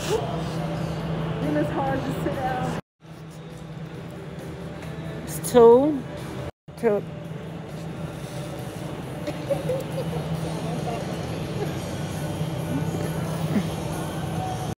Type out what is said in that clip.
Then it's hard to sit down. It's two to